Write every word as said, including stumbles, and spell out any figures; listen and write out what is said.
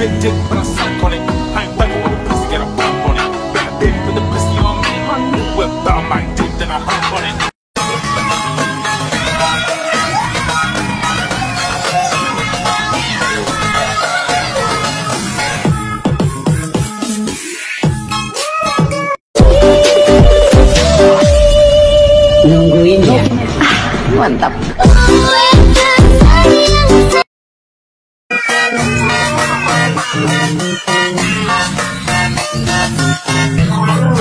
big dick, but I suck on it. I ain't fucking with a pussy, get a bump on it. Bad bitch with the pussy on me, whip out my dick, then I hump on it. Nungguin ya. Ah, mantap. Oh,